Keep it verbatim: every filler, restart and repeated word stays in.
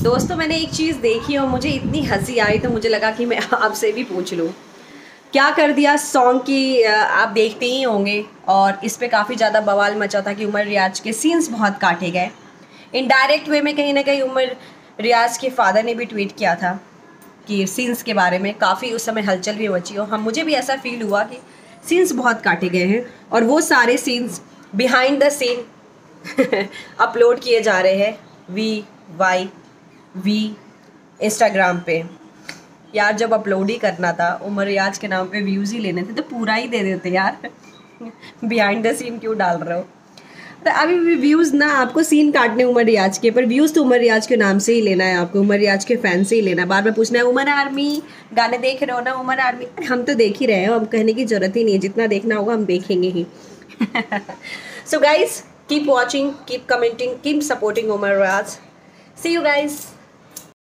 दोस्तों मैंने एक चीज़ देखी और मुझे इतनी हंसी आई तो मुझे लगा कि मैं आपसे भी पूछ लूँ। क्या कर दिया सॉन्ग की आप देखते ही होंगे और इस पे काफ़ी ज़्यादा बवाल मचा था कि उमर रियाज के सीन्स बहुत काटे गए। इनडायरेक्ट वे में कहीं ना कहीं उमर रियाज के फादर ने भी ट्वीट किया था कि सीन्स के बारे में काफ़ी उस समय हलचल भी मची और हम मुझे भी ऐसा फील हुआ कि सीन्स बहुत काटे गए हैं और वो सारे scenes behind the scene upload किए जा रहे हैं वी वाई वी इंस्टाग्राम पे। यार जब अपलोड ही करना था, उमर रियाज के नाम पे व्यूज़ ही लेने थे तो पूरा ही दे देते यार। बिहाइंड द सीन क्यों डाल रहे हो? तो अभी भी व्यूज़ ना आपको सीन काटने उमर रियाज के, पर व्यूज़ तो उमर रियाज के नाम से ही लेना है आपको, उमर रियाज के फैन से ही लेना है। बार बार पूछना है उमर आर्मी गाने देख रहे हो ना, उमर आर्मी। हम तो देख ही रहे हैं, अब कहने की ज़रूरत ही नहीं है, जितना देखना होगा हम देखेंगे ही। So guys keep watching, keep commenting, keep supporting Umar Riaz. See you guys.